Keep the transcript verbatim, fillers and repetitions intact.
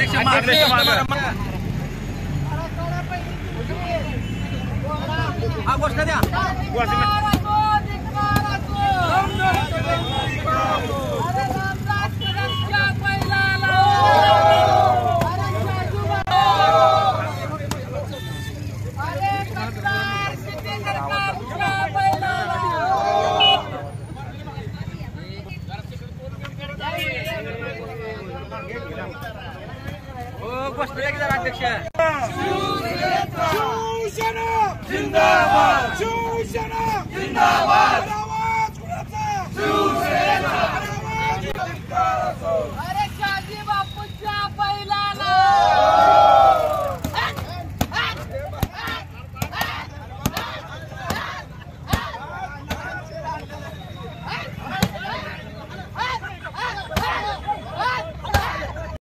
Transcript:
अध्यक्ष हा गोष्ट द्या गोष्ट द्या की जरा अध्यक्ष शिवसेना जिंदाबाद शिवसेना जिंदाबाद आवाज कुणाचा शिवसेना आवाज